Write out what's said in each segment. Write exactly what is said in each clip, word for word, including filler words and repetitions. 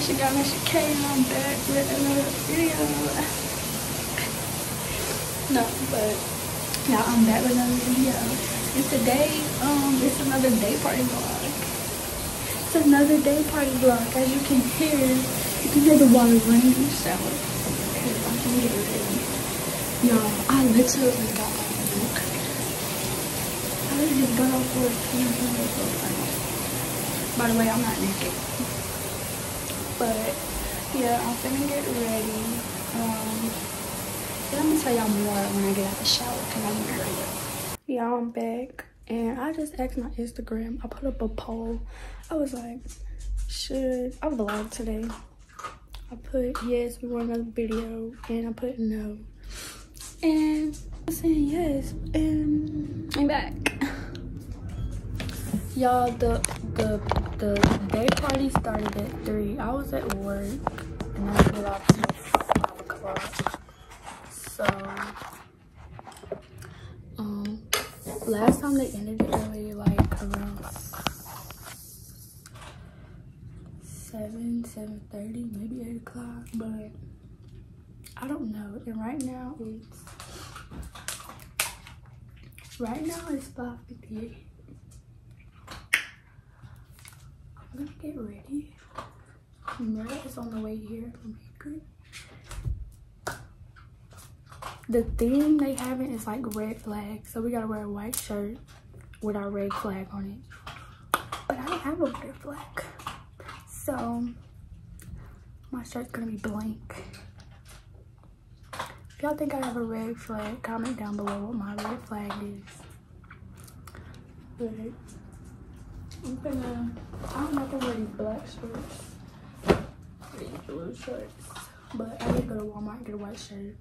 it's your girl Mister K, and I'm back with another video. No, but yeah, I'm back with another video. And today, um, it's another day party vlog. It's another day party vlog. As you can hear, you can hear the water running in the shower. I can get ready. Y'all, I literally got off. I literally got off work. By the way, I'm not naked. But yeah, I'm finna get ready. Um, yeah, I'm gonna tell y'all more when I get out the shower because I'm gonna hurry up. Y'all, I'm back and I just asked my Instagram. I put up a poll. I was like, should I vlog today? I put yes, we want another video, and I put no. And I'm saying yes, and I'm back. Y'all, the the the day party started at three. I was at work and I get off till five o'clock. So um last time they ended it early, like around seven, seven thirty, maybe eight o'clock, but I don't know. And right now it's right now it's five fifty-eight. I'm gonna get ready. Mira is on the way here from Hickory. The theme they having is like red flag, so we gotta wear a white shirt with our red flag on it. But I don't have a red flag, so my shirt's gonna be blank. If y'all think I have a red flag, comment down below what my red flag is. But I'm gonna, I'm not gonna wear these black shorts, these blue shorts, but I did go to Walmart and get a white shirt.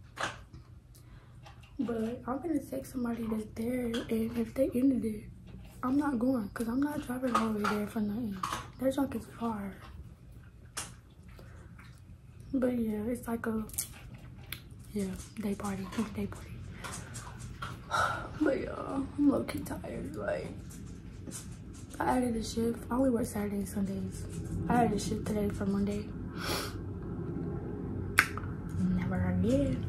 But I'm gonna text somebody that's there, and if they ended it, I'm not going, because I'm not driving over there for nothing. That junk is far. But yeah, it's like a, yeah, day party, day party. But y'all, I'm low-key tired, like. I added a shift. I only work Saturdays and Sundays. I added a shift today for Monday. Never again.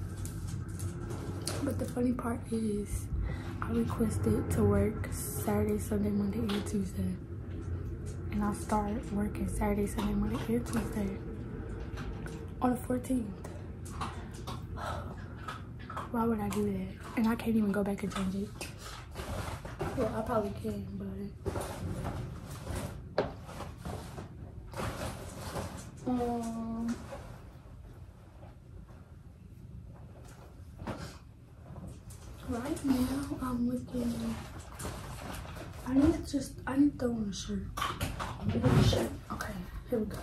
But the funny part is, I requested to work Saturday, Sunday, Monday, and Tuesday. And I start working Saturday, Sunday, Monday, and Tuesday on the fourteenth. Why would I do that? And I can't even go back and change it. Well, I probably can, but um, right now I'm looking. I need to just I need to throw on a shirt. Give me a shirt. Okay, here we go.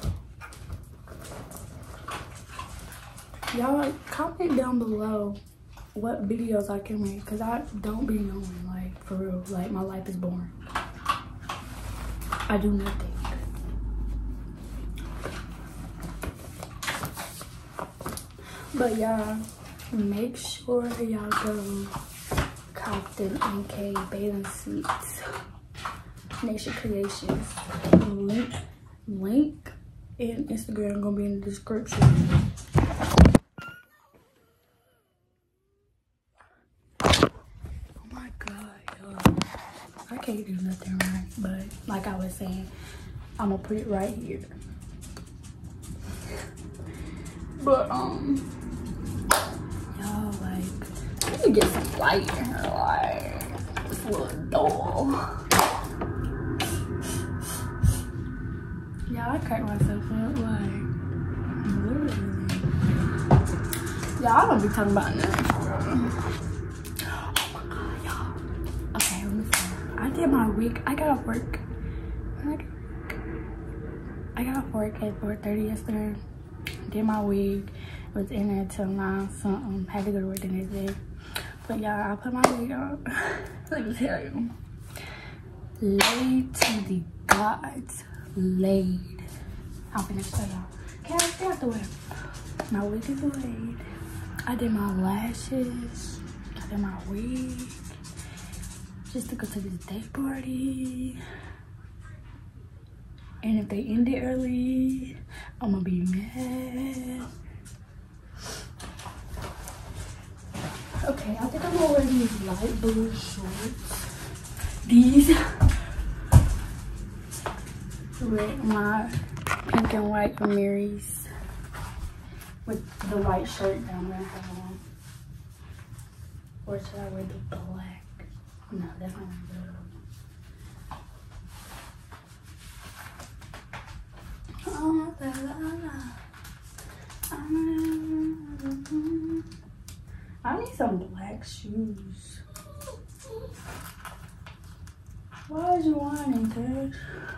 Y'all comment down below what videos I can make, because I don't be knowing, like, for real. Like, my life is boring. I do nothing. But y'all, make sure y'all go Compton M K bathing suits, Nation Creations. Link, link, and Instagram gonna be in the description. I can't do nothing right, but like I was saying, I'm gonna put it right here. But um, y'all, like, let me get some light in her, like this little doll. Y'all, I cracked myself up, like literally. Y'all, I don't be talking about nothing. I did my week. I got off work. I got, I got off work at four thirty yesterday. Did my week. Was in there till nine something. Had to go to work the next day. But y'all, I put my wig on. Let me tell you. Laid to the gods. Laid. I'm gonna show y'all. Can I stay out the way? My wig is laid. I did my lashes. I did my wig. Just to go to this day party. And if they end it early, I'm gonna be mad. Okay, I think I'm gonna wear these light blue shorts. These with my pink and white Marys with the white shirt down there. Or should I wear the black? No, that's not good. Oh, la, la, la. I need some black shoes. Why is you whining, Ted?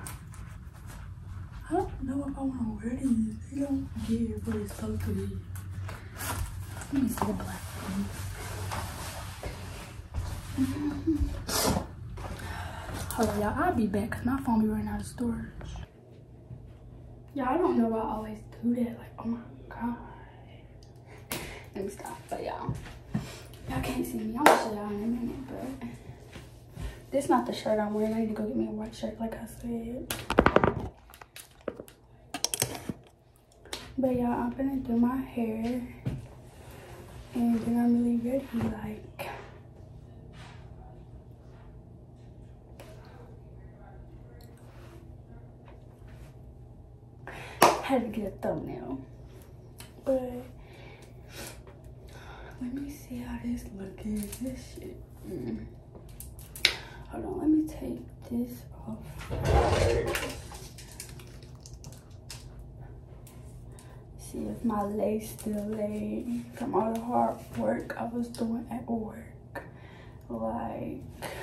I don't know if I want to wear these. They don't get what it's supposed to be. Let me see the black one. Hold on, y'all. I'll be back because my phone be running out of storage. Yeah, I don't know why I always do that. Like, oh my god. Let me stop. But y'all, y'all can't see me. I'm gonna show y'all in a minute, but this not the shirt I'm wearing. I need to go get me a white shirt, like I said. But y'all, I'm gonna do my hair, and then I'm really ready. Like, had to get a thumbnail, but let me see how this look is. This shit. Mm. Hold on, let me take this off. See if my lace still laid from all the hard work I was doing at work. Like,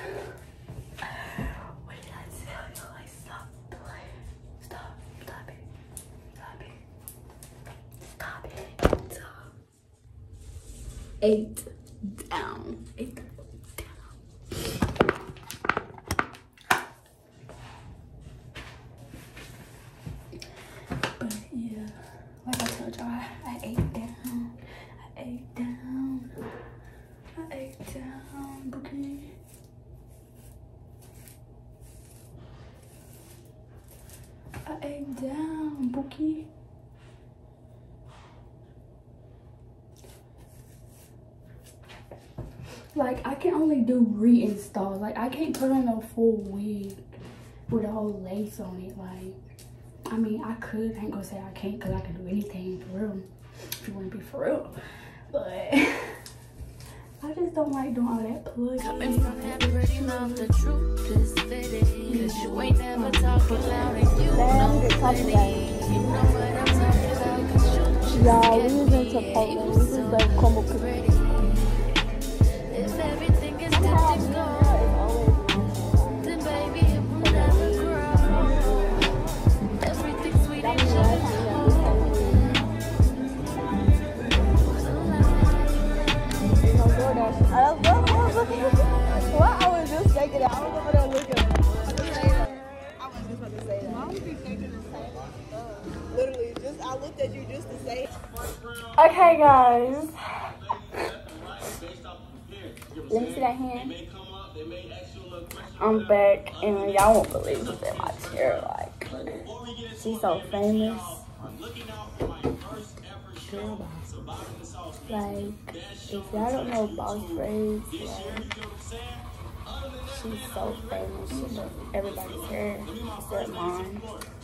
what did I tell you? Like, stop playing. Stop. Stop it. Stop it. Stop it. Stop. Eight down. Eight down. But yeah, like I told y'all, I, I ate down. I ate down. I ate down, Bookie. I ate down, Bookie. Like, I can only do reinstall. Like, I can't put on a full wig with a whole lace on it. Like, I mean, I could. I ain't gonna say I can't because I can do anything for real. If you want to be for real. But I just don't like doing all that plugging. Coming from that pretty mouth, the truth is fitting. Cause you ain't never talking loud and you know the plenty. You know what I'm talking about. Cause you y'all, we was in Chipotle. We was like combo cookie. If everything is good to go, then baby it will never grow. Everything sweet and sugar. I was, I was looking at what I was just thinking. I was over there looking. I was just about to say that. Why would you thinking the same? Literally, just I looked at you just to say. Okay, guys. Let me see that hand. I'm back, and y'all won't believe who's in my chair. Like, she's so famous. Girl boss. Like, if y'all don't know Boss Braids, like, she's so famous. She does everybody's hair except mine.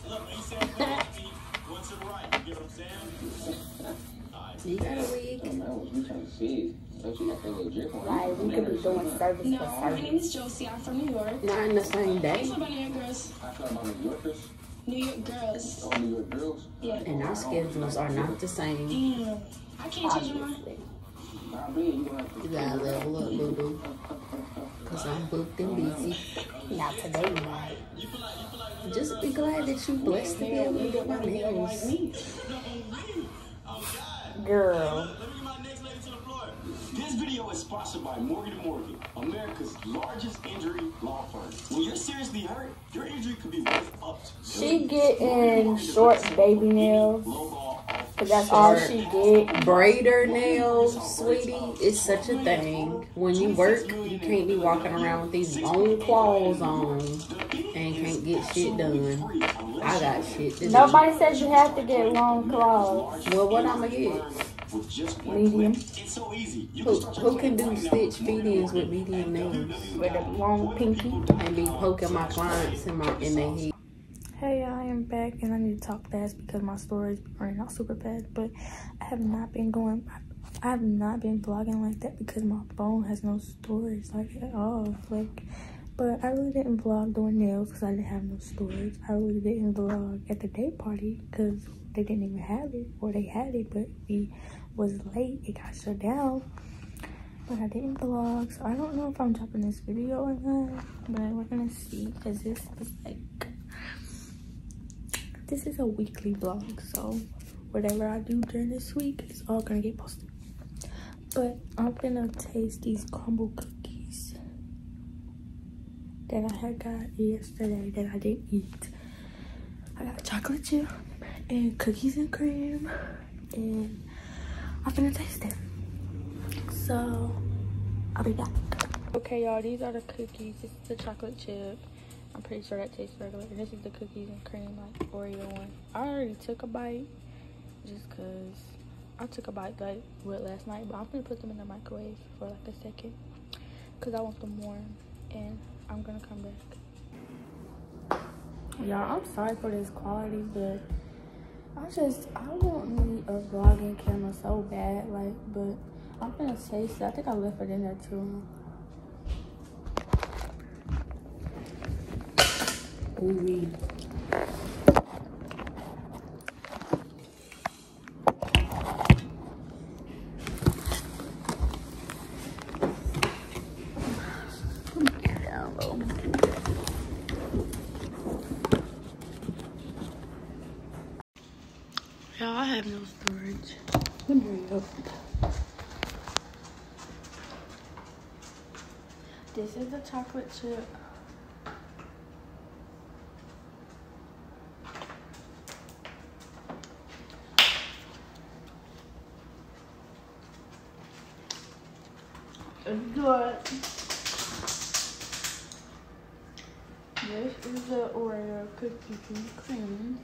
You got a wig? Like, we could be doing service no, for service. My name is Josie. I'm from New York. Not in the same day. How about New York girls? New Yorkers? New York girls. Oh, New York girls? Yeah. And our schedules are not the same. Damn. I can't change mine. You gotta level up, boo boo. Cause I'm booked and busy. Not today, right? Just be glad that you blessed to be able to get my nails. Girl. This video is sponsored by Morgan and Morgan, America's largest injury law firm. When you're seriously hurt, your injury could be worth up to. She getting short baby nails, cause that's all she get. Braider nails, sweetie, it's such a thing. When you work, you can't be walking around with these long claws on and can't get shit done. I got shit to do. Nobody said you have to get long claws. Well, what I'ma get? Medium. Who, who can do stitch feedings with medium nails? With a long pinky. And be poking my clients in, my, in their head. Hey, I am back and I need to talk fast because my stories are running out super fast. But I have not been going, I have not been vlogging like that because my phone has no storage like at all. Like, but I really didn't vlog doing nails because I didn't have no storage. I really didn't vlog at the day party because they didn't even have it, or they had it, but we was late. It got shut down. But I didn't vlog, so I don't know if I'm dropping this video or not. But we're gonna see because this is like, this is a weekly vlog, so whatever I do during this week is all gonna get posted. But I'm gonna taste these crumble cookies that I had got yesterday that I didn't eat. I got chocolate chip and cookies and cream, and I'm gonna taste it. So I'll be back. Okay, y'all, these are the cookies. This is the chocolate chip. I'm pretty sure that tastes regular. And this is the cookies and cream, like Oreo one. I already took a bite just because I took a bite like what last night, but I'm gonna put them in the microwave for like a second because I want them warm, and I'm gonna come back. Y'all, I'm sorry for this quality, but I just, I don't need a vlogging camera so bad, like, but I'm gonna taste it. I think I left it in there too long. Ooh-wee. Y'all, I have no storage. Let me hurry up. This is the chocolate chip. It's good. This is the Oreo cookies and cream.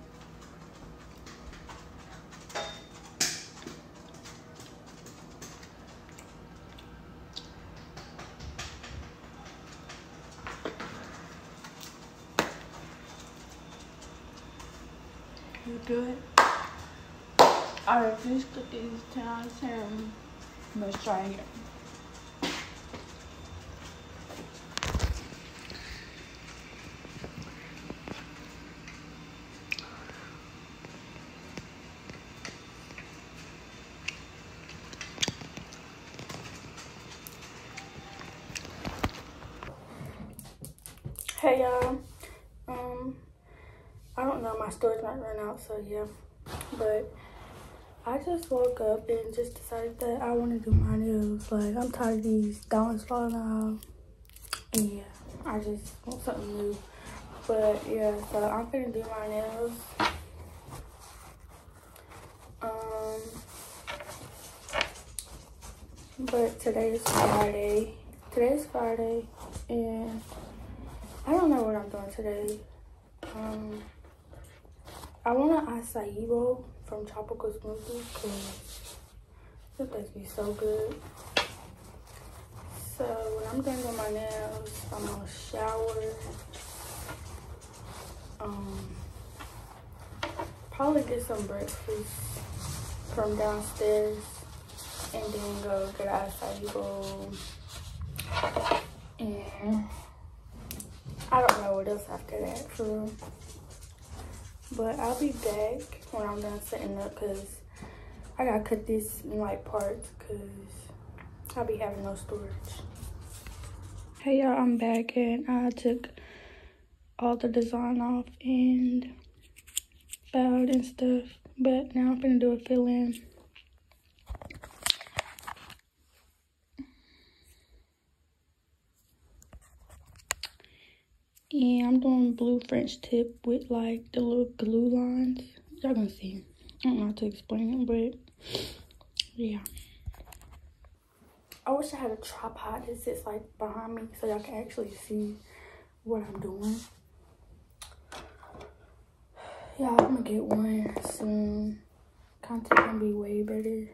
You good? I refuse cookies ten out of ten. Let's try it. Hey y'all, um, I don't know, my storage might run out, so yeah, but I just woke up and just decided that I want to do my nails. Like, I'm tired of these dollars falling off, and yeah, I just want something new. But yeah, so I'm gonna do my nails. Um, but today is Friday. Today's Friday, and I don't know what I'm doing today. Um, I want an acai bowl from Tropical Smoothie because it tastes be so good. So when I'm done with my nails, I'm gonna shower. Um, probably get some breakfast from downstairs, and then go get an acai bowl. And I don't know what else after that, for real. But I'll be back when I'm done setting up because I gotta cut this in like parts because I'll be having no storage. Hey y'all, I'm back and I took all the design off and bowed and stuff. But now I'm gonna do a fill-in. And I'm doing blue French tip with like the little glue lines. Y'all gonna see. I don't know how to explain it, but yeah. I wish I had a tripod that sits like behind me so y'all can actually see what I'm doing. Yeah, I'm gonna get one soon. Content gonna be way better.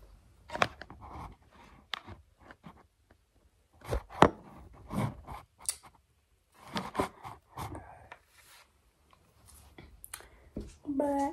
But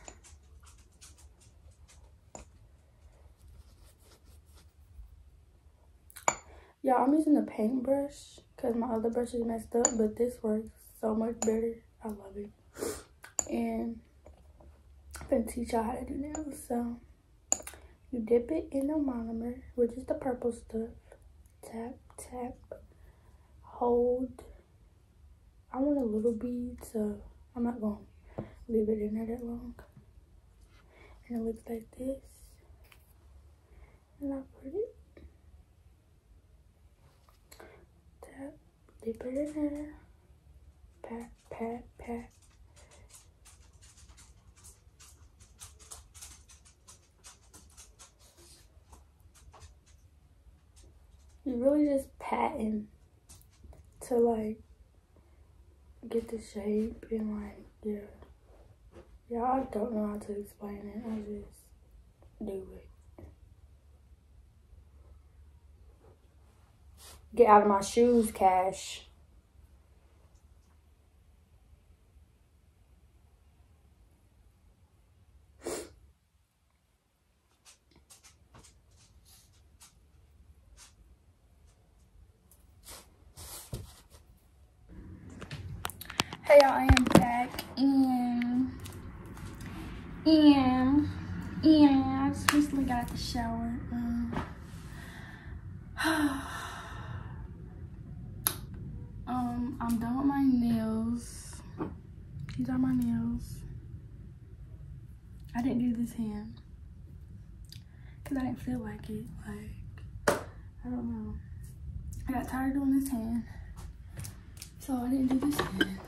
yeah, I'm using the paintbrush because my other brush is messed up, but this works so much better. I love it. And I'm gonna teach y'all how to do nails. So you dip it in the monomer, which is the purple stuff. Tap, tap, hold. I want a little bead, so I'm not gonna leave it in there that long. And it looks like this. And I put it, tap, dip it in there, pat, pat, pat. You really just patting to like get the shape and like, yeah. Yeah, I don't know how to explain it. I just do it. Get out of my shoes, Cash. Hey y'all, I am back and and and I just recently got out the shower. Um, um I'm done with my nails. These are my nails. I didn't do this hand because I didn't feel like it. Like, I don't know. I got tired of doing this hand, so I didn't do this hand.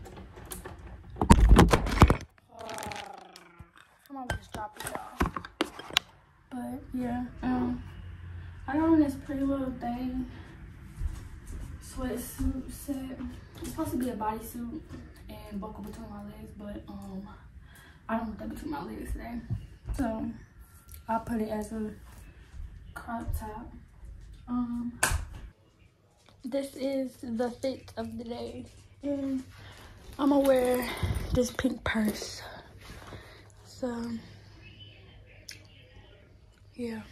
I'm gonna just drop it, y'all. But yeah, um, I got on this pretty little thing, sweatsuit set. It's supposed to be a bodysuit and buckle between my legs, but um, I don't want that between my legs today. So I put it as a crop top. Um, this is the fit of the day, and I'm gonna wear this pink purse. So yeah,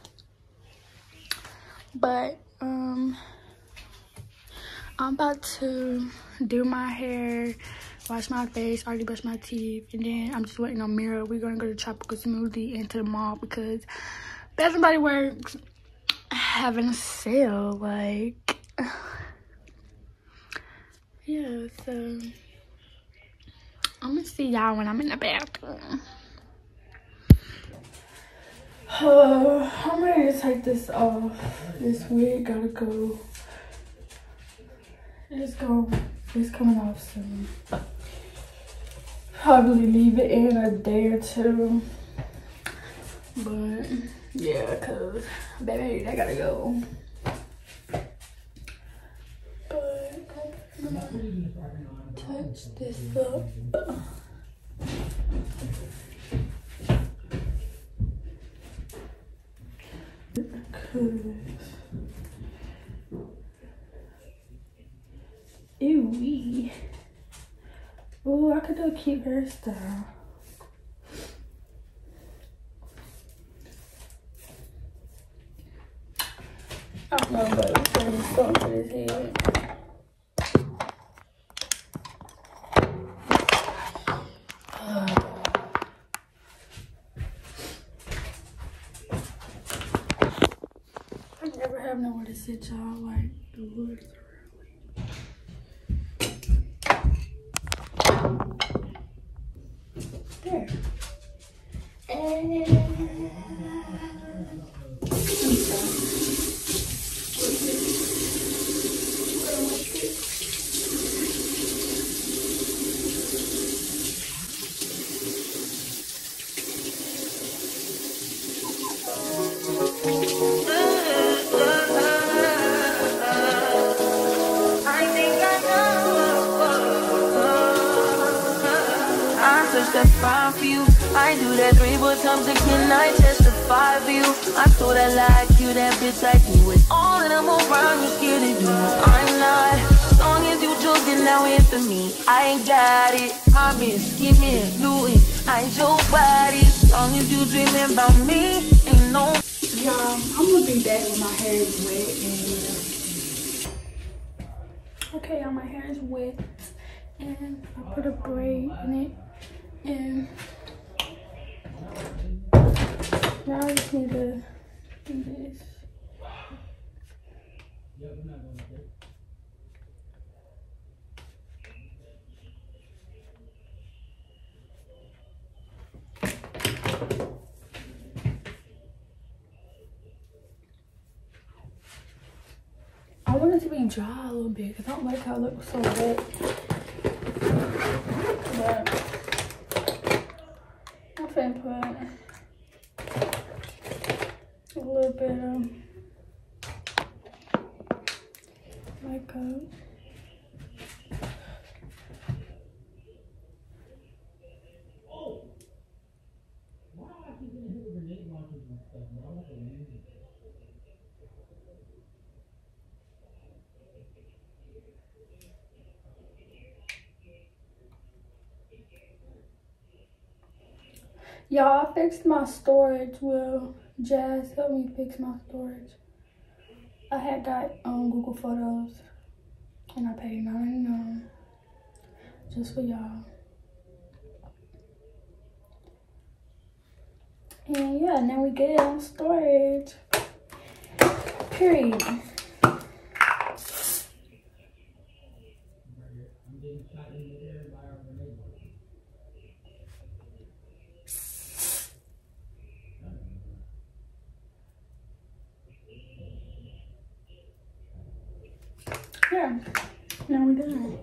but um, I'm about to do my hair, wash my face, already brushed my teeth, and then I'm just waiting on Mira. We're gonna go to Tropical Smoothie and to the mall because Bath and Body Works having a sale. Like, yeah, so I'm gonna see y'all when I'm in the bathroom. Uh, I'm ready to take this off. This wig gotta go. It's go. It's coming off soon. Probably leave it in a day or two. But yeah, cause baby, that gotta go. But I'm gonna touch this up. Ew wee. Oh, I could do a cute hairstyle. I don't know, but it's gonna be something for his head. I never have nowhere to sit, y'all. Like, the woods are there. And that fine for you. I do that three more times again, I testify for you. I saw that like you, that bitch like you. With all of them around you, scared of you. I'm not. As long as you joking, now here for me. I ain't got it. Promise, give me a looting. I ain't your body. As long as you dreaming about me, ain't no. Y'all, I'm gonna be back when my hair is wet. And okay, y'all, my hair is wet. And I put a braid in it. And now I just need to do this. I want it to be dry a little bit because I don't like how it looks so wet. But I'm finna put a little bit of makeup. Y'all, I fixed my storage. Well, Jazz helped me fix my storage. I had got um, Google Photos and I paid nine ninety-nine just for y'all. And yeah, now we get it on storage. Period. Yeah, now we're done.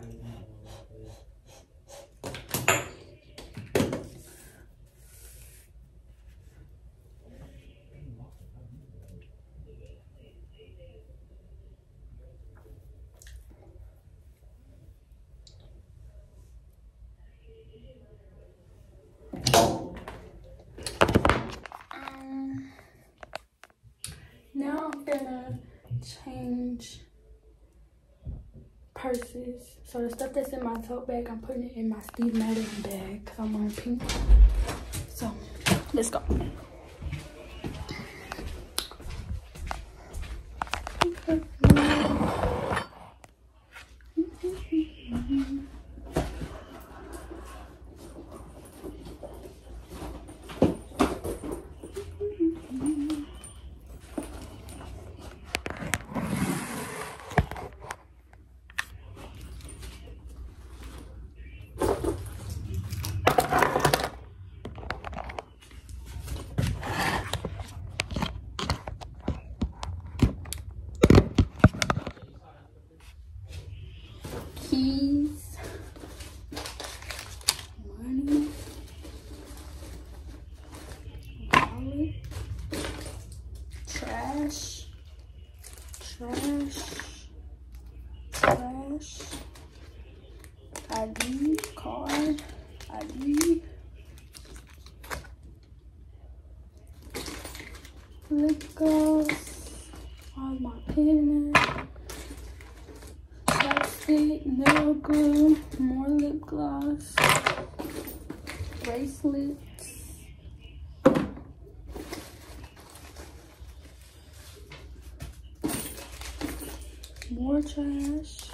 Um, now I'm gonna change purses. So the stuff that's in my tote bag, I'm putting it in my Steve Madden bag because I'm wearing pink. So let's go. Keys, money, wallet, trash, trash, trash, I D, card, I D, lip gloss, all my pens, lipstick, nail glue, more lip gloss, bracelets, more trash,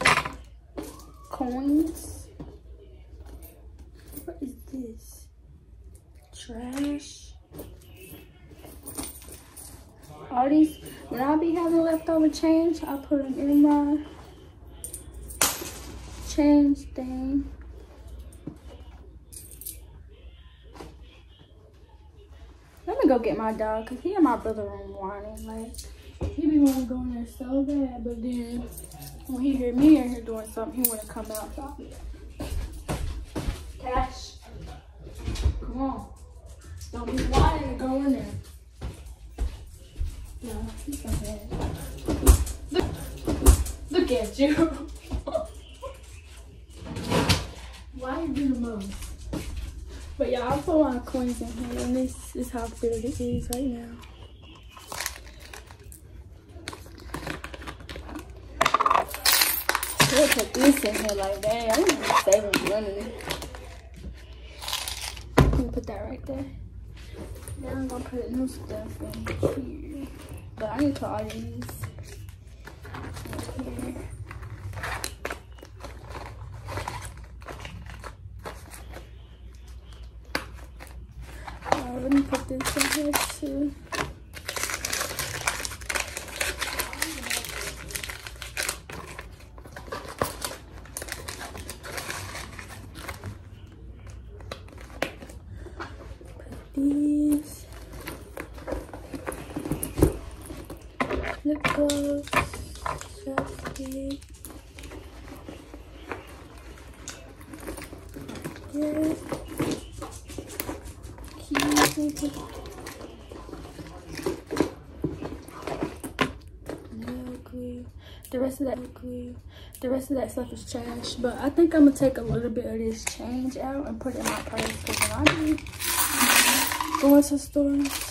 coins. What is this? Trash. All these, when I be having leftover change, I put them in my change thing. Let me go get my dog because he and my brother room whining. Like, he be wanting to go in there so bad, but then when he hear me in here doing something, he want to come outside. Cash, come on. Don't be whining to go in there. No, he's so bad. Look, look at you. Why you do the most? But yeah, I put my coins in here, and this is how big it is right now. We'll put this in here like that. I'm gonna save them money. I'm gonna put that right there. Now I'm gonna put new stuff in here. But I need to put all these in here. Alright, let me put this in here too. These lip gloss, chapstick, yeah, keys, nail glue. The rest of that glue, the rest of that stuff is trash. But I think I'm gonna take a little bit of this change out and put it in my purse because when I do going to stores,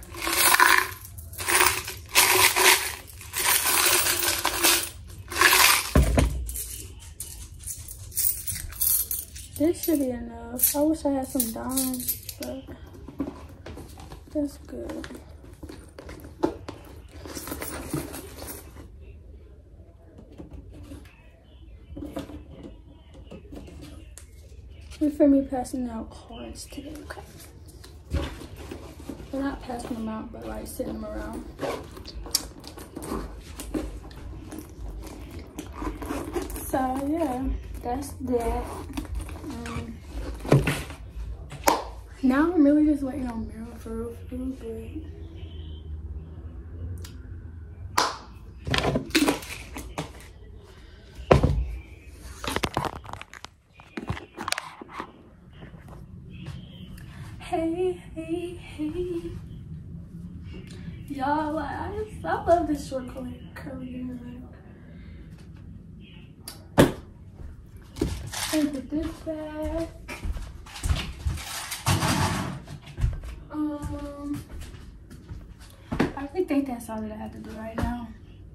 this should be enough. I wish I had some dimes, but that's good. For me passing out cards today, okay? We're not passing them out, but like sitting them around. So yeah, that's that. Um, now I'm really just waiting on Meryl for real food, but hey, hey, hey. Y'all, like, I just, I love this short curly, curly hair. And put this back. Um, I really think that's all that I have to do right now.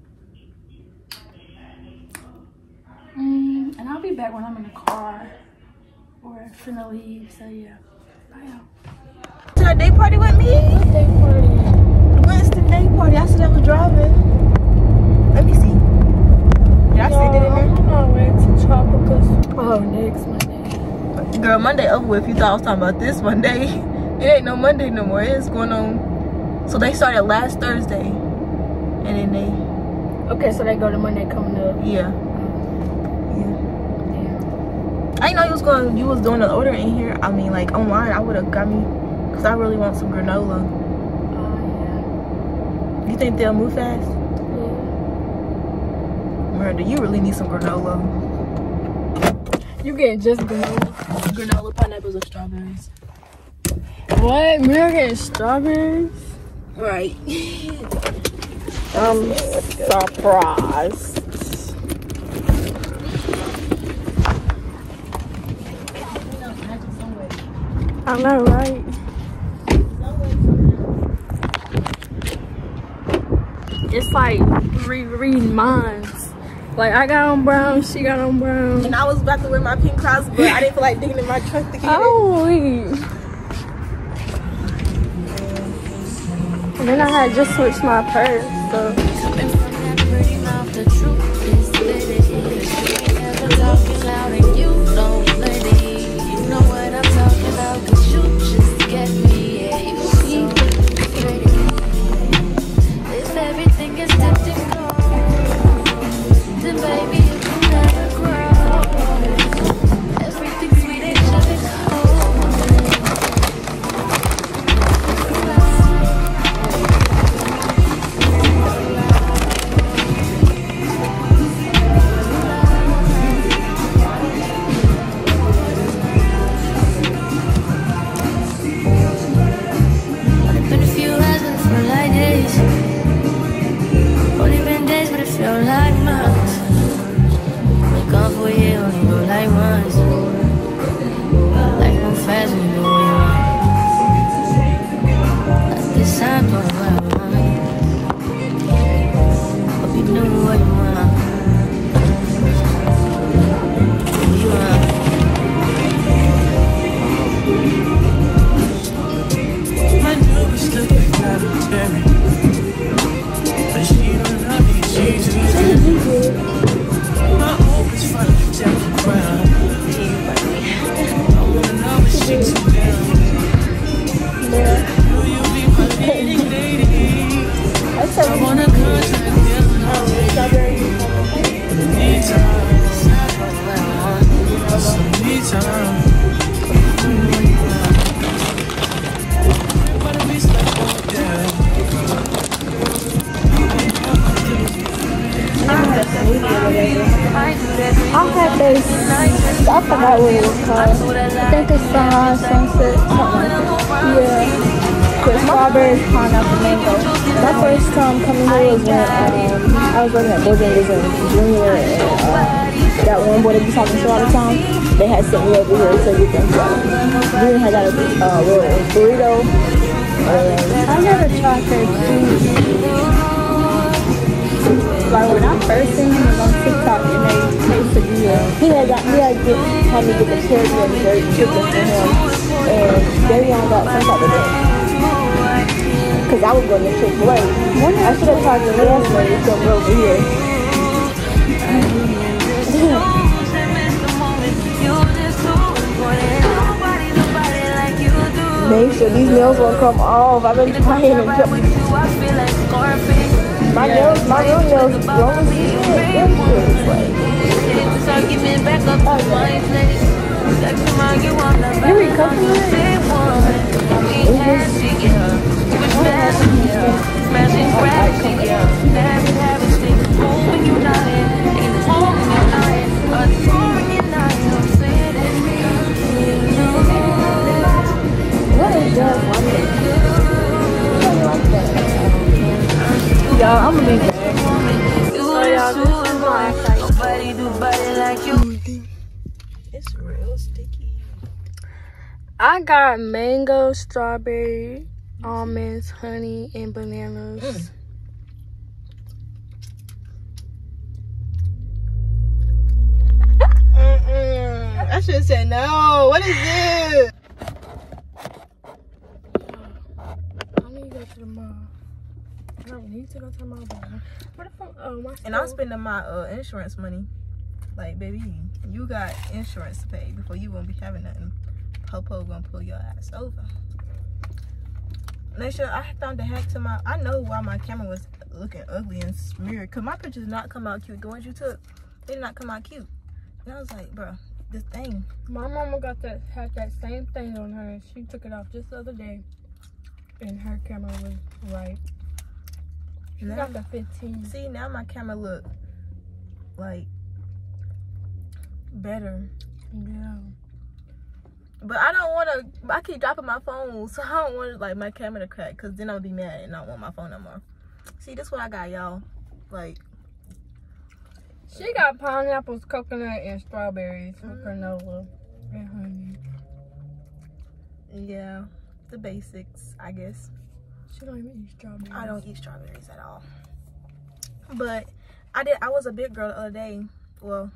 Mm, and I'll be back when I'm in the car or finna leave, so yeah. Bye, y'all. To that day party with me? What day party? Wednesday day party. I said I was driving. Let me see. Did I send it in there? I'm on my way to Tropicals. Oh, next Monday. Girl, Monday over with. You thought I was talking about this Monday. It ain't no Monday no more. It's going on. So they started last Thursday. And then they. Okay, so they go to Monday coming up. Yeah. I didn't know you was going. You was doing the order in here. I mean, like online, I would have got me, cause I really want some granola. Oh yeah. You think they'll move fast? Yeah. Murder, you really need some granola. You get just granola, Granola, pineapples, or strawberries. What? We're getting strawberries? Right. I'm surprised. I know, right? It's like re reading minds. Like I got on brown, she got on brown. And I was about to wear my pink cross, but I didn't feel like digging in my trunk to get oh, it. And then I had just switched my purse, so. What's that? I wanna I had this, I forgot what it was called. I think it's Sunrise, Sunset, something like that. Yeah. With strawberries, pineapple, mango. My first time coming here was when um, I was working at Bojangles in Junior, and uh, that one boy that be talking to all the time, they had sent me over here to get them flowers. Then I got a uh, little burrito. And I never tried their food. Like when I first seen him, it was on TikTok and they tasted good. He had got he had get had me get the cherry and jerky chicken for him, and Davion got some type of thing. Cause I was going to Chick-fil-A. I should have tried the last lady to come over here. Make sure these nails won't come off. I've been trying and my nails, my real nails, long as you do it, they're good. You recovering it? What is that? Y'all, I'm gonna be back. So y'all, this is my site. It's real sticky. I got mango, strawberry, almonds, honey, and bananas. Mm-mm. I should have said no. What is this? I need to go to the mall. I don't need to go to the mall. Where the fuck? Oh, my And I'm spending my uh, insurance money. Like, baby, you got insurance to pay before you won't be having nothing. Popo gonna pull your ass over. Make sure I found the hack to my. I know why my camera was looking ugly and smeared. Cause my pictures did not come out cute. The ones you took, they did not come out cute. And I was like, bro, this thing. My mama got that had that same thing on her, and she took it off just the other day, and her camera was right. She Now, got the fifteen. see, now my camera look like better. Yeah. But I don't want to. I keep dropping my phone, so I don't want like my camera to crack. Cause then I'll be mad and not want my phone no more. See, this what I got, y'all. Like, She got pineapples, coconut, and strawberries for Mm. granola and honey. yeah, the basics, I guess. She don't even eat strawberries. I don't eat strawberries at all. But I did. I was a big girl the other day. Well,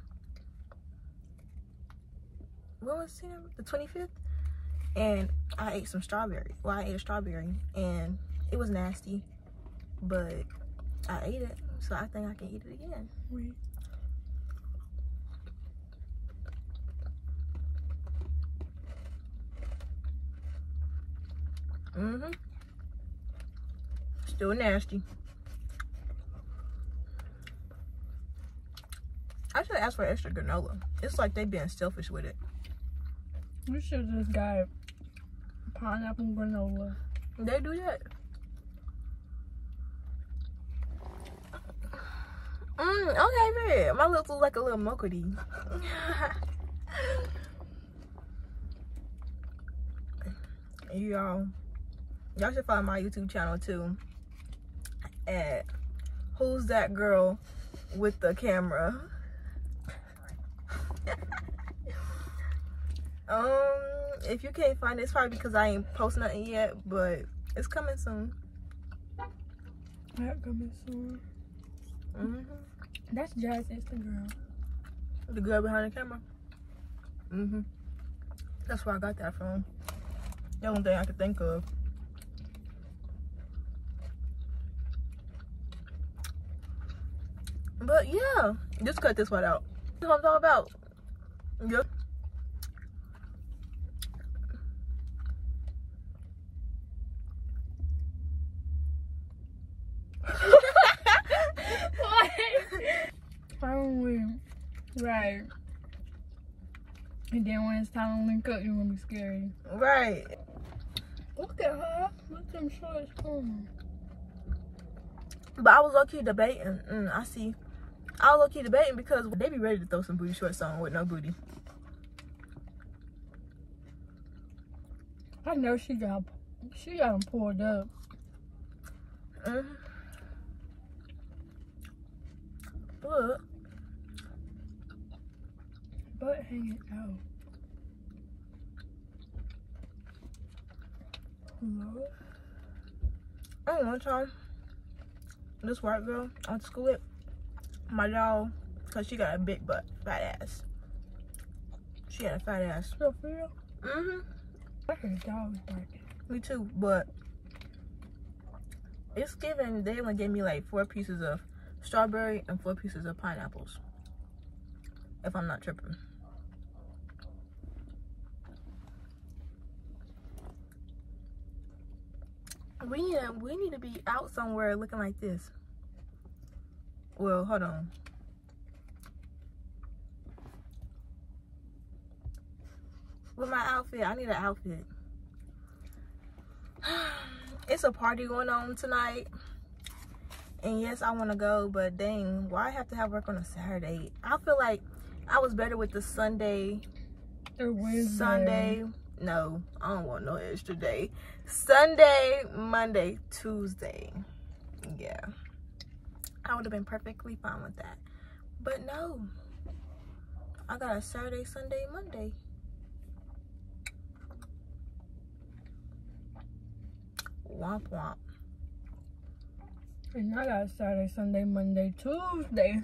what was it? The twenty-fifth, and I ate some strawberry. Well, I ate a strawberry, and it was nasty, but I ate it, so I think I can eat it again. Wait. Mm-hmm. Still nasty. I should ask for extra granola. It's like they being selfish with it. We should just got pineapple granola. They do that. Mm, okay, man. My lips look like a little mochity. Y'all, y'all should follow my YouTube channel too. At Who's That Girl with the Camera? um, if you can't find it, it's probably because I ain't posting nothing yet, but it's coming soon. That coming soon. Mm-hmm. That's Jazz Instagram. The girl behind the camera. Mm-hmm. That's where I got that from. The only thing I could think of. But yeah, just cut this one out. That's what I'm talking about. Yep. Right. And then when it's time to link up, you're gonna be scary. Right. Look at her. Look them shorts on. But I was low-key debating. Mm, I see. I was low-key debating because they be ready to throw some booty shorts on with no booty. I know she got she got them pulled up. Mm. Look. Butt hanging out. Lord. I don't know, Tom. This white girl I went to school with, my dog, because she got a big butt, fat ass. She had a fat ass. Still feel? Mm-hmm. I heard dogs barking. Me too, but it's given, they only gave me like four pieces of strawberry and four pieces of pineapples. If I'm not tripping. We need to, we need to be out somewhere looking like this. Well, hold on. With my outfit, I need an outfit. It's a party going on tonight. And yes, I want to go, but dang, why I have to have work on a Saturday? I feel like I was better with the Sunday. Or Wednesday. Sunday. No, I don't want no extra day. Sunday, Monday, Tuesday. Yeah. I would have been perfectly fine with that. But no. I got a Saturday, Sunday, Monday. Womp womp. And I got Saturday, Sunday, Monday, Tuesday.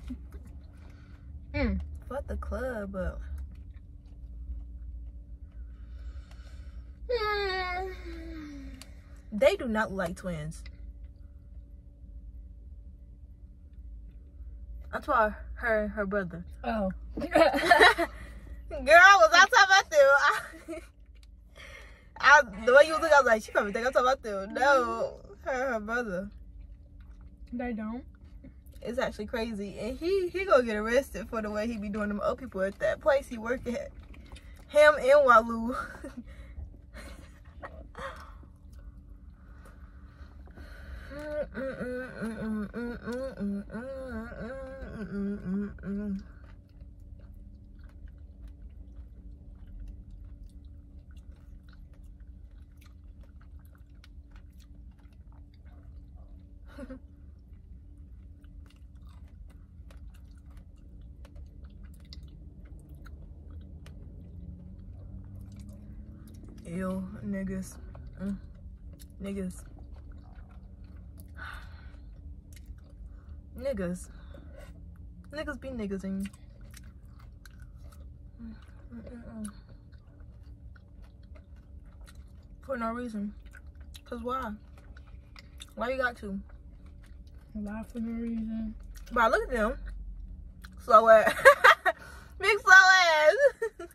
Mm. Fuck the club, but Mm. they do not look like twins. I'm talking about her and her brother. Oh. Girl, was I talking about them? I, the way you was looking, I was like, she probably think I'm talking about them. No, her and her brother. They don't. It's actually crazy. And he he gonna get arrested for the way he be doing them old people at that place he work at. Him and Walu. Ew, niggas. Mm. Niggas. Niggas. Niggas be niggas and for no reason. Cause why? Why you got to? Lie for no reason. But look at them. Slow ass. Big slow ass.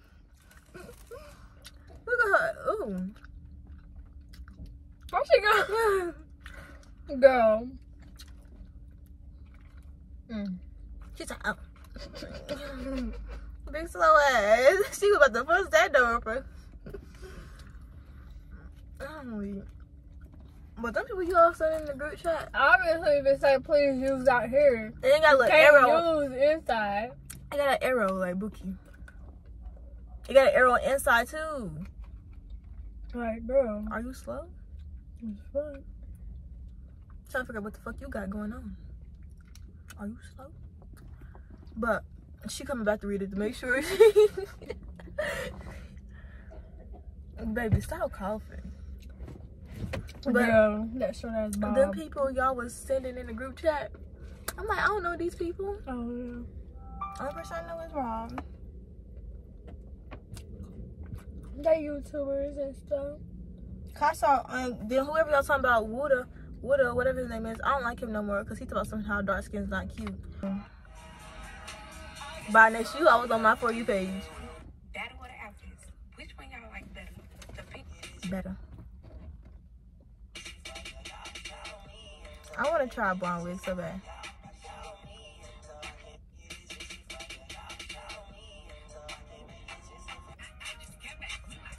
Look at her. Ooh. Where she go? Go. Mm. She's like, oh. Big slow ass. She was about to force that door open. Oh, but them people you all sent in the group chat. Obviously, if it say please use out here, They ain't got a little can't arrow. use inside. I got an arrow like Bookie. It got an arrow on inside too. Like, bro, Are you slow? it's fun. Trying to figure out what the fuck you got going on. Are you slow? But she coming back to read it to make sure. Baby, stop coughing. But Girl, that short ass Bob. them people y'all was sending in the group chat, I'm like, I don't know these people. Oh yeah. Only person I know is Rob. They YouTubers and stuff. I saw, um, then whoever y'all talking about, Wooda, Wooda, whatever his name is, I don't like him no more because he talked about somehow dark skin's not cute. By next you, I was on my For You page. That or the outfits. Which one y'all like better? The pink. Better. I want to try a blonde wig so bad.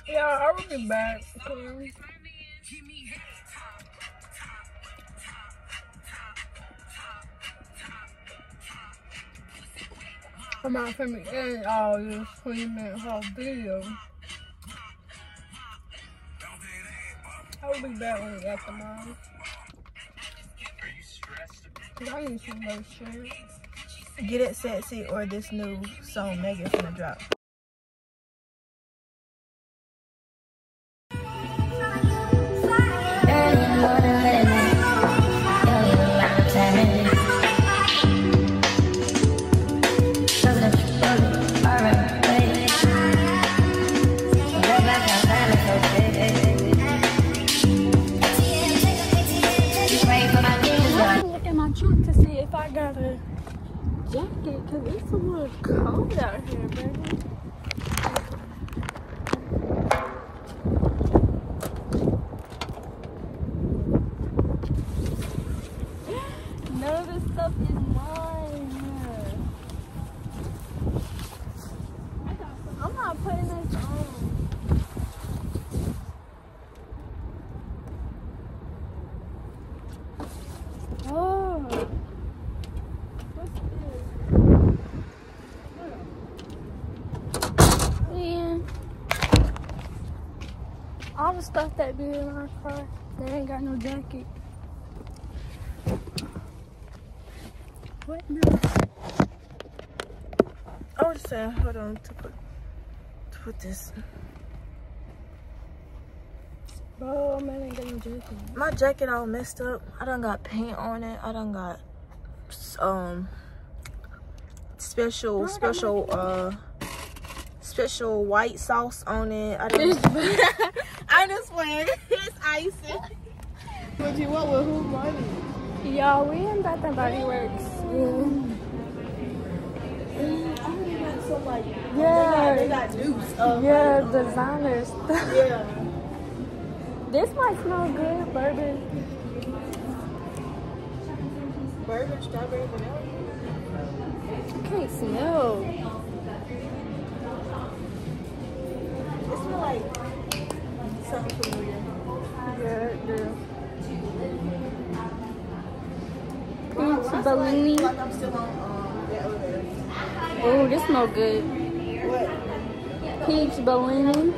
Yeah, I will be back. I'm not finna end all this twenty minute whole video. I will be back when we at the mall. Cause I need some more shit. Get It Sexy or this new song Megan's gonna drop. Look at my trunk to see if I got a jacket, cause it's a little cold out here, baby. None of this stuff is mine. I'm not putting this on. Oh, what's this? Yeah. All the stuff that be in our car, they ain't got no jacket. What now? I was saying, hold on to put to put this. Bro, man, I ain't got no jacket. My jacket all messed up. I done got paint on it. I done got um special special uh special white sauce on it. I done I just went it's icing. What you want with who money? Y'all, we in Bath and Body Works. Yeah. I really want some like Yeah. they got, they got dupes of Yeah, like, um, designer stuff. yeah. This might smell good, bourbon. Bourbon, strawberry, vanilla. I can't smell. It smells like something familiar. Yeah, it do. Wow, Peach I feel Bellini. like, like I'm still on um, that other. Oh, this smell good. What? Peach Bellini.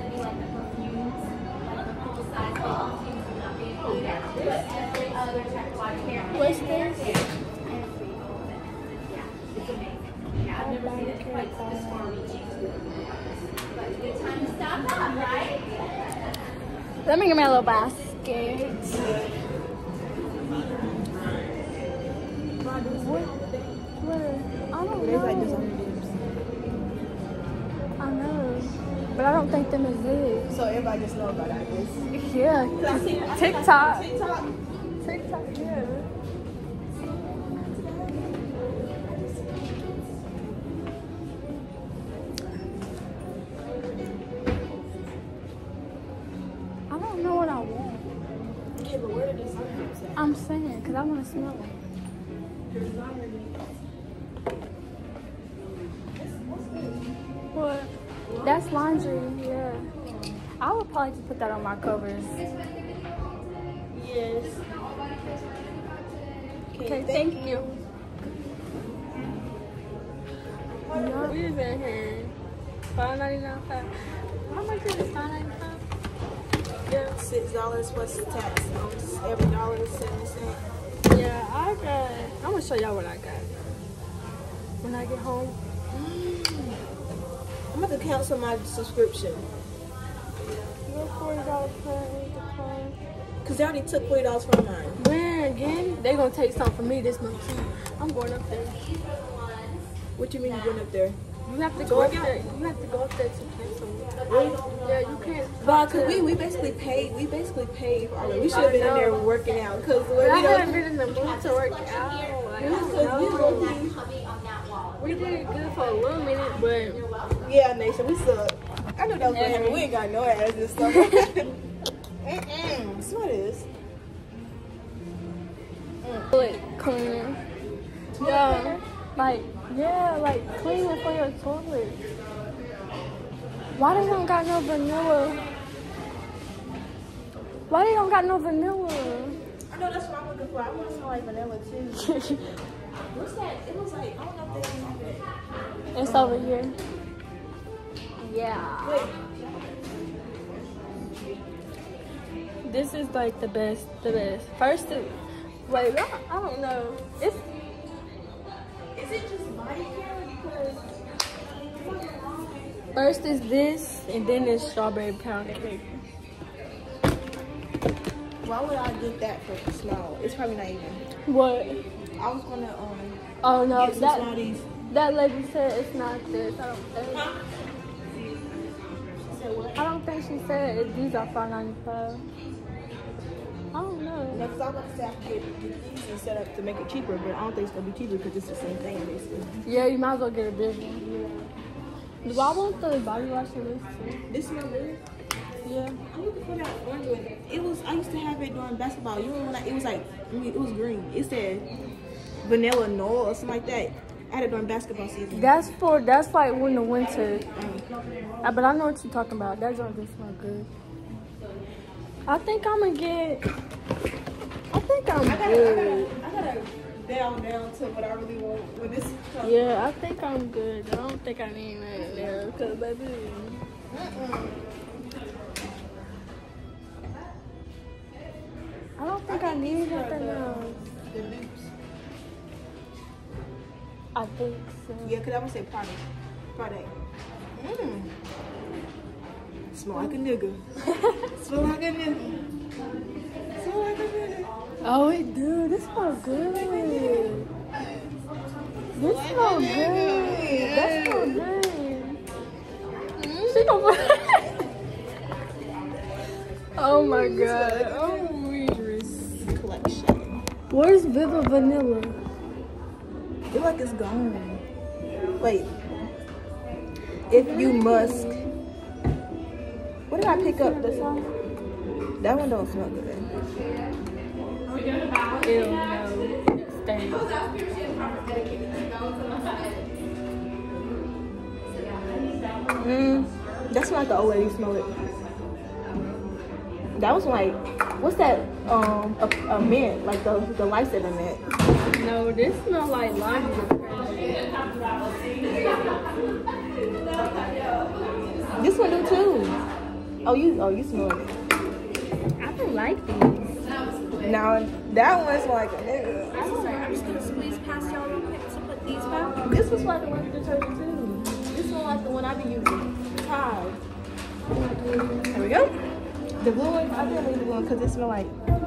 What's this? Let me get my little basket. What? Where? I don't There's like know. designer dupes. I know. But I don't think them is it. So everybody just know about it, I guess. Yeah. TikTok. TikTok. TikTok, yeah. I don't know what I want. Okay, but where are the designer dupes at? I'm saying, because I want to smell it. What? That's laundry, yeah. I would probably just put that on my covers. Yes. Okay, thank you. Yeah, we just in here. five ninety-nine. How much is it? five ninety-nine? Yeah. Six dollars plus the tax. Um, every dollar is seven cents. Yeah, I got. I'm gonna show y'all what I got when I get home. I'm about to cancel my subscription. You're forty dollars per time. Cause they already took forty dollars from mine. Where again? They gonna take something from me this month too. I'm going up there. What you mean you went up there? You have to So go I up got- there. You have to go up there to cancel. Really? Yeah, you can't. But cause we, we basically paid we basically paid for all of it. We should have been in there working out. Cause we But I don't. haven't been in the mood to work out. Like, I don't know. We did good for a little minute, but Yeah, Nation, we suck. I knew that was gonna happen. We ain't got no ass this stuff. Mm-mm. What is? toilet cleaner. Yeah, like yeah, like cleaning for your toilet. Why they don't got no vanilla? Why they don't got no vanilla? I know that's what I'm looking for. I want some like vanilla too. What's that? It was like, I don't know if they have it. It's over here. Yeah. Wait. This is like the best, the best. First, it, wait, I, I don't know. It's. Is it just body care? Because First is this, and then it's strawberry pound cake. why would I get that for small? It's probably not even. What? I was gonna um. Oh no, get some that smarties. that lady said it's not this. I don't think. Huh? She said what? I don't think she said it, these are five ninety-five. I don't know. No, because I was about to say I could get, get these and set up to make it cheaper, but I don't think it's gonna be cheaper because it's the same thing basically. Yeah, you might as well get a big one. Do I want the body wash in this too? This smell good. Yeah. I'm looking for that orange one. It was I used to have it during basketball. You know when I, it was like I mean, it was green. It said vanilla Noel or something like that. I had it during basketball season. That's for that's like when the winter. Um, Uh, but I know what you're talking about. That joint just smell good. I think I'm gonna get. I think I'm I gotta, good. I gotta, I gotta down down to what I really want when this comes. Yeah, I think I'm good. I don't think I need that there because baby. Mm-mm. I don't think I need nothing else. The dupes. I think so. Yeah, because I'm gonna say product. Product. Mmm. Smell like a nigga. Smell like a nigga. Smell like a nigga. Oh, it do. This smells good. This smells good. That smells good. She don't. Oh my god. Oh, Idris. Collection. Where's Viva Vanilla? I feel like it's gone. Wait. If you must. What did I pick up? This one? That one don't smell good. Ew, no. Stinks. Mmm. That's like the old lady smell it. That was like, what's that? Um, a, a mint, like the the lifesaver mint. No, this smells like lime. This one do too. Oh, you oh you smell it. I don't like these. Now that one's like a nigga. I'm sorry, I'm just gonna squeeze past y'all real quick to put these back. This was like the one detergent too. This one like the one I be using. Tide. There we go. The blue one, I didn't leave the blue one because it smell like.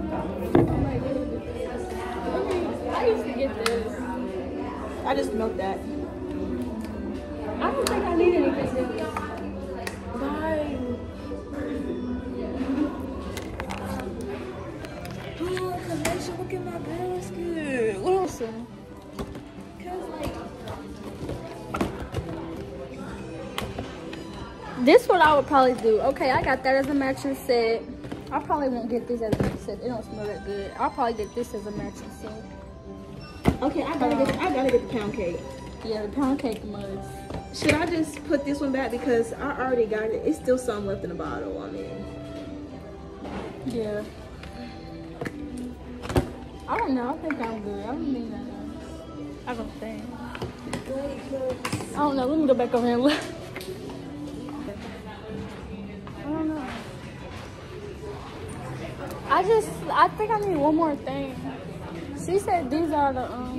I used to get this. I just smelled that. I don't think I need anything. Bye. Oh, Kanisha, look at my basket. What else? Cause like. This what I would probably do. Okay, I got that as a matching set. I probably won't get this as a matching set. It don't smell that good. I'll probably get this as a matching set. Okay, I gotta get. I gotta get the pound cake. Yeah, the pound cake must. Should I just put this one back because I already got it? It's still some left in the bottle. I mean, Yeah. I don't know. I think I'm good. I don't need that else. I don't think. I don't know. Let me go back over here and look. I don't know. I just, I think I need one more thing. She said these are the, um,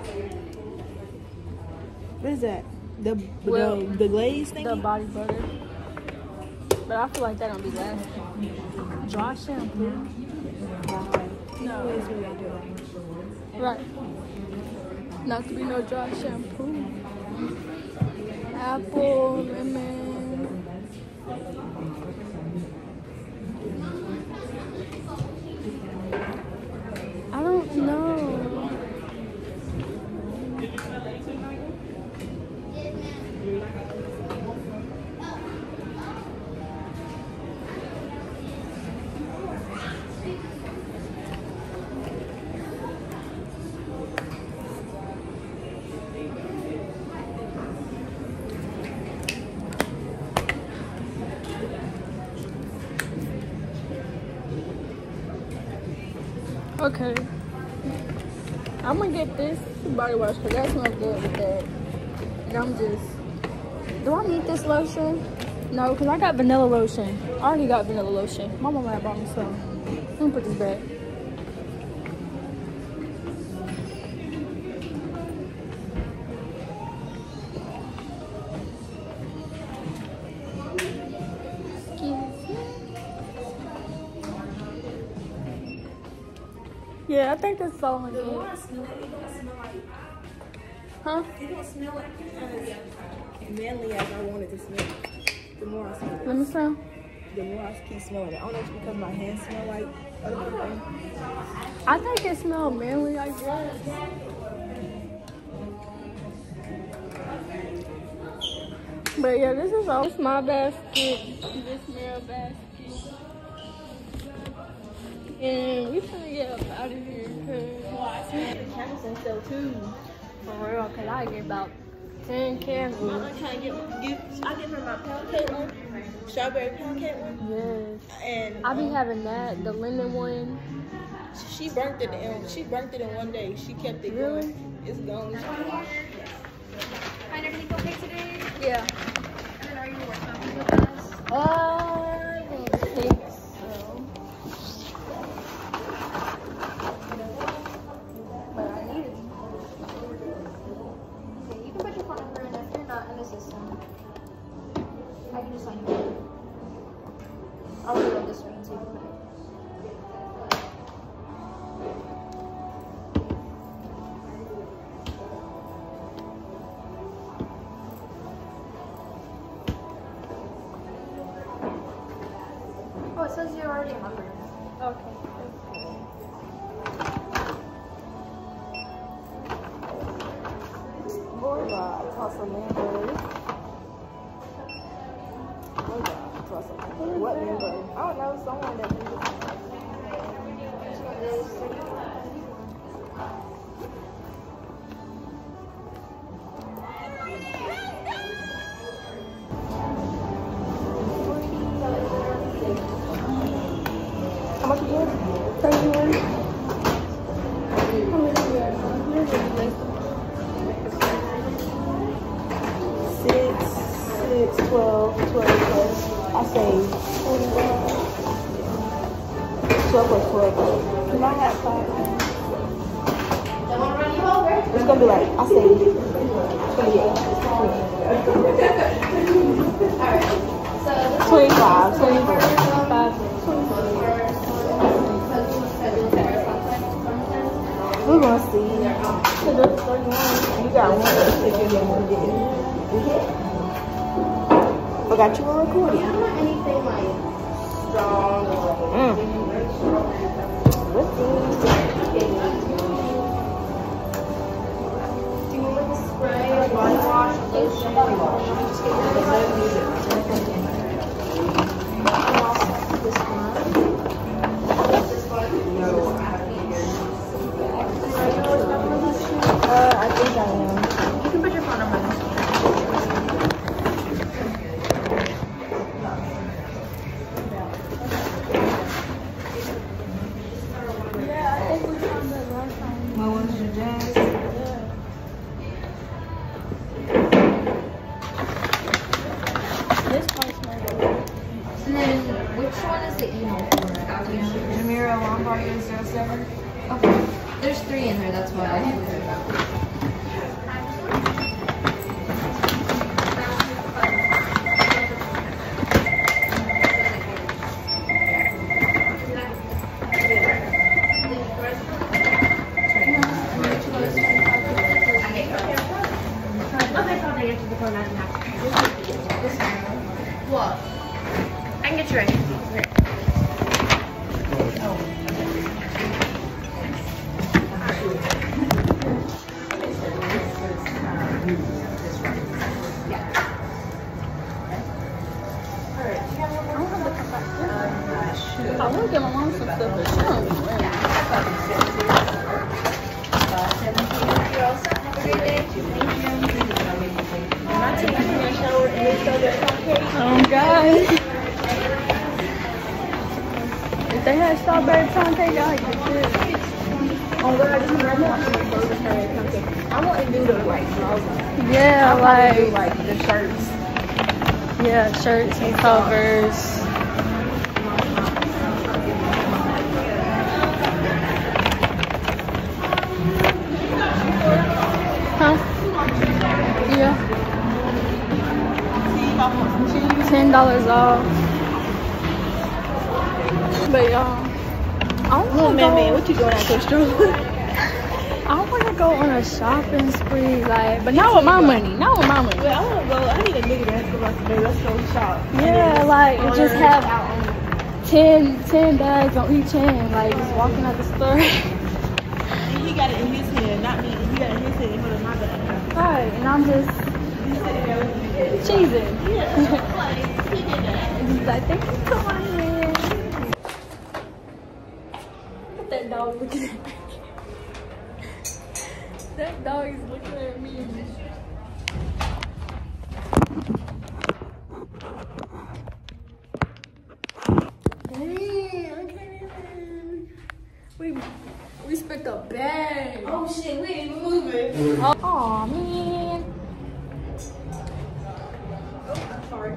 what is that? The Well, the, the glaze thing. the body butter. But I feel like that don't be lasting. Dry shampoo. No. Right. Not to be no dry shampoo. Apple, lemon. I don't know. Okay. I'm gonna get this body wash because that smells good with that. And I'm just, do I need this lotion? No, because I got vanilla lotion. I already got vanilla lotion. My mama had bought me some. Let me put this back. Yeah, I think that's all I The more get. I smell it, it don't smell like, Huh? it don't smell like as manly as I wanted to smell. The more I smell it, Let me smell. the more I keep smelling it. I don't know if it's because my hands smell like other people. I think it smells manly like that. But yeah, this is all. This my basket. This mirror basket. And we finna get up out of here because Jackson sell two. For real, because I get about ten candles. I'm trying to get, get, I give her my pound cake one, strawberry pound cake one. Yes. And I be um, having that, the linen one. she burnt it in, she burnt it in one day. She kept it Really? going. It's gone. Find everything okay today? Yeah. And then are you working on with us? Uh, I don't think so. But I need it. Okay, you can put your phone number in if you're not in the system. I can just sign you in. I'll reload this screen so you can put it. Oh, it says you're already a member. Okay. Boy, God, toss a member. Boy, God, toss a member. What member? I don't know, someone that did How much you get? thirty-one. Six, six, twelve, twelve plus. I say twelve plus twelve. Can I have five? It's gonna be like, I say twenty-eight. twenty-five, twenty-four. We're gonna see. You got one. Forgot you were recording. I don't want anything like strong or Mm. What things? do you want like spray or body wash, lotion, body wash? Just get rid of it. And also this one. This one. Uh, I think I am. You can put your phone number in. Yeah, I think we found that last time. What was your jazz? This one smells good. And then which one is the email for? Jamira Lombard zero seven. Okay. There's three in there, that's why. What? I can get you ready. I want to get my mom some stuff, but she don't wear it. You're all set. Have a great day. Am I taking a shower in this other cupcake? Oh, God. If they had strawberry pancake, I could do it. Oh God, this is right now. I want to do the like logo. Yeah, I like, do, like the shirts. yeah, shirts and covers. Huh? Yeah. Ten dollars off. But y'all, I Oh want to man, man, go. what you doing at the store? I want to go on a shopping spree, like, but not with my money. Not with my money. Well, I want to go. I need a nigga that's go like, babe, let's go shop. Yeah, like and just have ten, ten bags on each hand, like just walking out the store. And he got it in his hand, not me. He got it in his hand, hold on my bag. Right, and I'm just cheesing. Yeah, like, he did that. And he's like, thank you so much, man. Look at that dog looking at me. That dog is looking at me. Dang, I can't even. We, we spent a bag. Oh shit, we ain't even moving. Oh, aw, man. Oh, I'm sorry.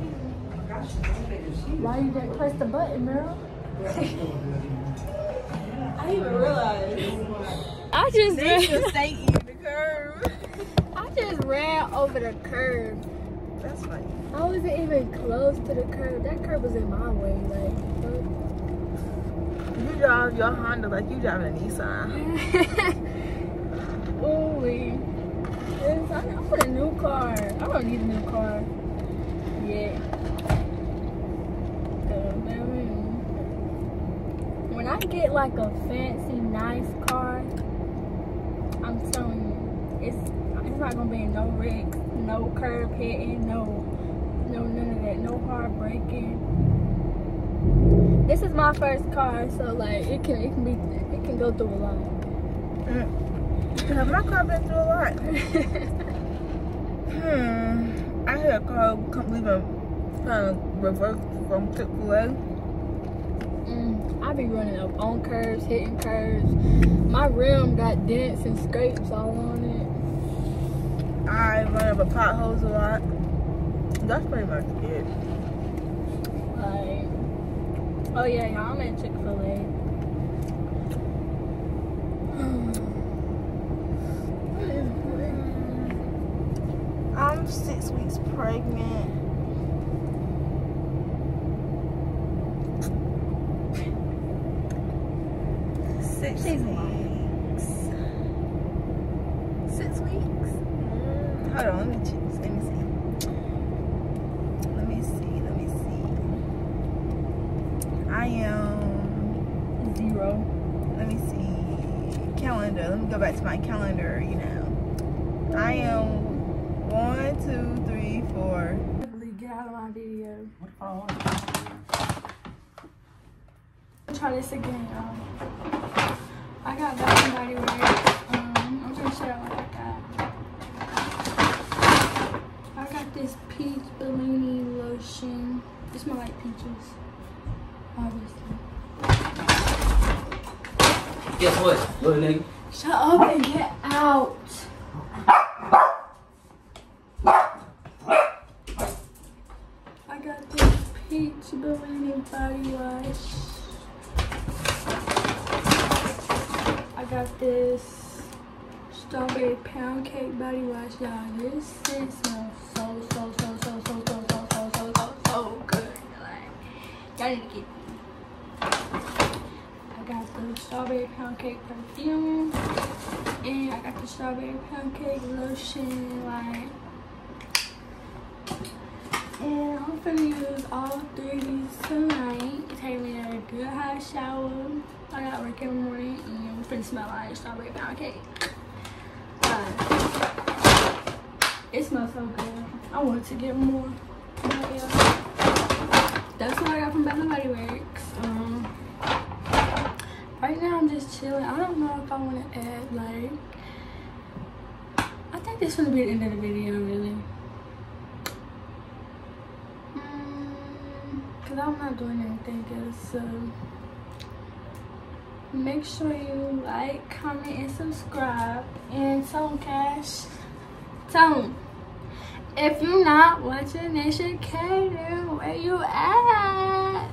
Why you didn't press the button, girl? I didn't even realize. I just They ran, should stay in the curve. I just ran over the curb. That's funny. I wasn't even close to the curb. That curb was in my way, like. You drive your Honda like you driving a Nissan. Ooh, yes, I, I want a new car. I don't need a new car. Yeah. When I get like a fancy, nice car, I'm telling you, it's it's not gonna be no wrecks, no curb hitting, no, no none of that, no hard braking. This is my first car, so like it can it can be it can go through a lot. Mm. Yeah, my car been through a lot. hmm. I had a car come leave a kind of reverse from Chick-fil-A. Mm, I be running up on curves, hitting curves. My rim got dents and scrapes all on it. I run over potholes a lot. That's pretty much it. Like, oh yeah, y'all, I'm at Chick-fil-A. I'm six weeks pregnant. Six She's weeks. Six weeks? Mm, hold on, let me choose. Let me see. Let me see. Let me see. I am Zero. let me see. Calendar. Let me go back to my calendar, you know. I am one, two, three, four. Get out of my video. Try this again, y'all. I got Bath and Body Works. Um, I'm gonna show y'all what I got. I got this peach Bellini lotion. It smells like peaches, obviously. Guess what, little nigga? Shut up and get out. I got this peach Bellini body wash. I got this strawberry pound cake body wash, y'all. This shit smells so, so, so, so, so, so, so, so, so, so, so good. Like, y'all need to get I got the strawberry pound cake perfume. And I got the strawberry pound cake lotion, like. And I'm gonna use all three of these tonight. Take me a good hot shower. I got work in the morning and we're gonna smell like strawberry pound cake. Uh, it smells so good. I want to get more. But yeah, that's what I got from Bath and Body Works. Um, right now I'm just chilling. I don't know if I want to add like. I think this is gonna be the end of the video, really. Cause I'm not doing anything else, so make sure you like, comment, and subscribe. And tell them, Cash, tell them, if you're not watching Nation Cater, where you at?